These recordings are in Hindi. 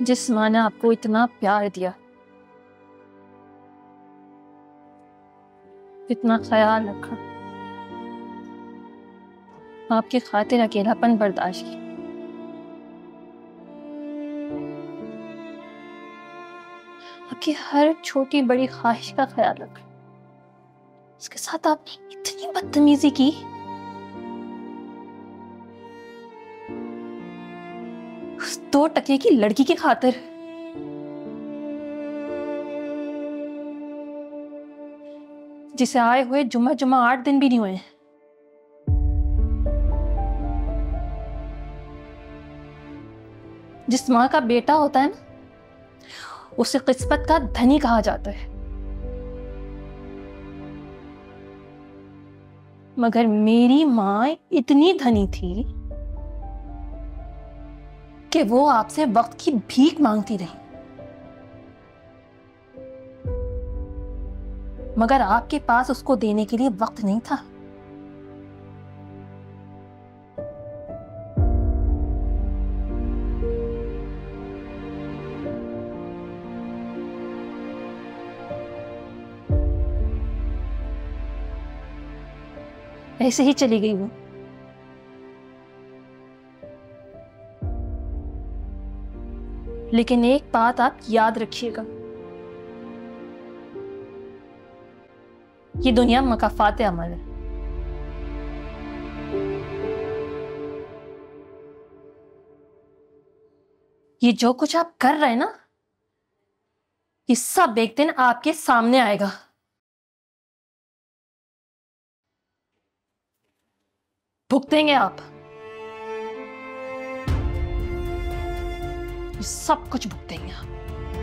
जिस माँ ने आपको इतना प्यार दिया, इतना ख्याल रखा, आपकी खातिर अकेलापन बर्दाश्त किया, आपकी हर छोटी बड़ी ख्वाहिश का ख्याल रखा, उसके साथ आपने इतनी बदतमीजी की। उस 2 टके की लड़की की खातिर जिसे आए हुए जुम्मा 8 दिन भी नहीं हुए। जिस माँ का बेटा होता है ना, उसे किस्मत का धनी कहा जाता है, मगर मेरी माँ इतनी धनी थी कि वो आपसे वक्त की भीख मांगती रही, मगर आपके पास उसको देने के लिए वक्त नहीं था। ऐसे ही चली गई वो। लेकिन एक बात आप याद रखिएगा, ये दुनिया मकाफात अमल है। ये जो कुछ आप कर रहे हैं ना, ये सब एक दिन आपके सामने आएगा। भुगतेंगे आप, ये सब कुछ भुगतेंगे आप।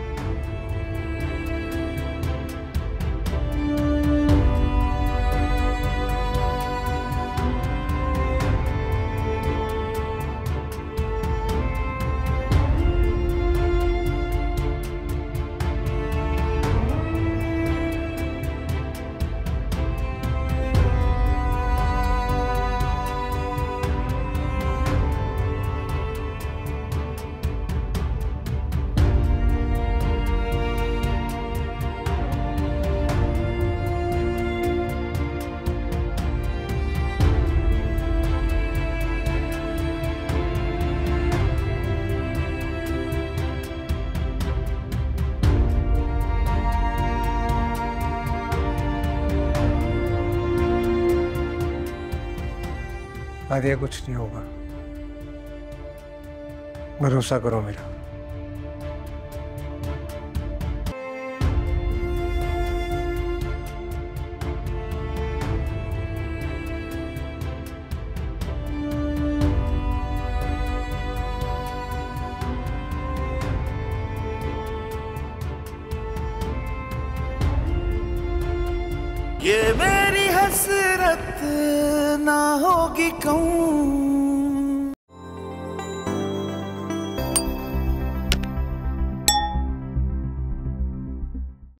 नादिया, कुछ नहीं होगा, भरोसा करो मेरा। ये मेरी हसरत ना होगी कहूँ